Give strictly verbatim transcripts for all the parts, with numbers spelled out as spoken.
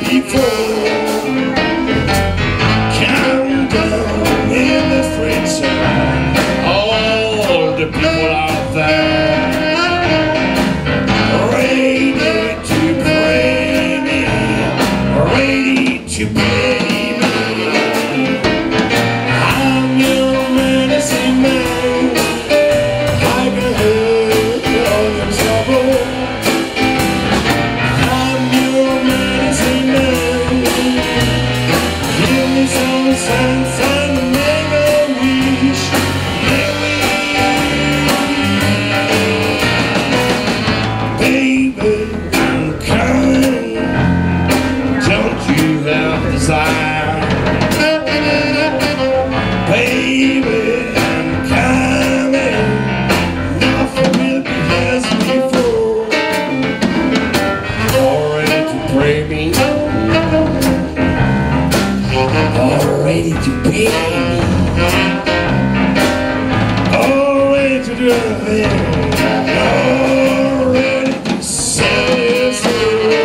before. Count down in the streets, all the people out there, ready to pray me, ready to pay me. I'm your medicine man, I can heal all your trouble. I'm your medicine man, give me some sense and make a wish, make a wish. Baby, I'm coming, don't you have desire? Baby, I'm coming, nothing will be as before. All ready to pray me, all ready to pay me, all ready to do everything, all ready to sell your soul.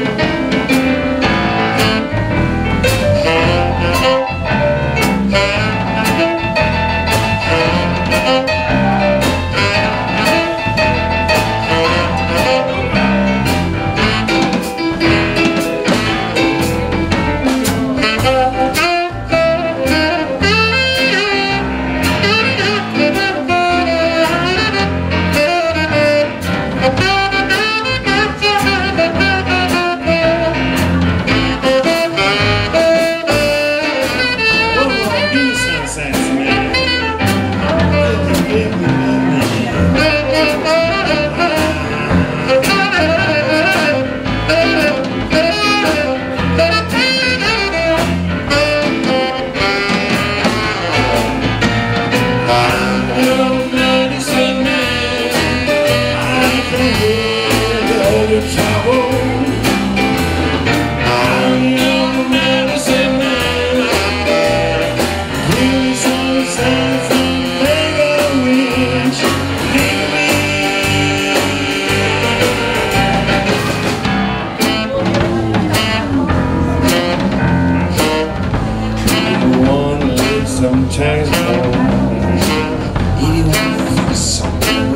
Sometimes if you want for something,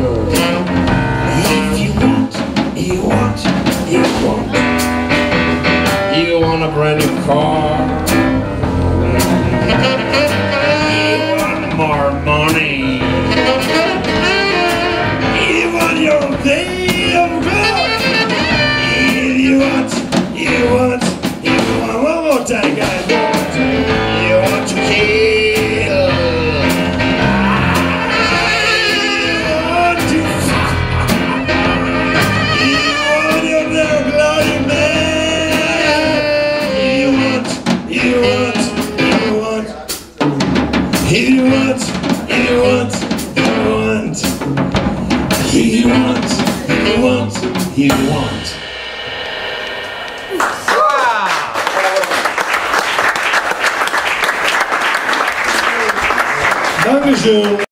if you want, you want, you want, you want a brand new car, you want more money, you want your day of God. If you want, you want, you want, one more time, guys, one more time. You want to kill, you want to you want your little bloody man. You want, you want, you want, you want, you want, you want, you want, you want, you want. Dankeschön.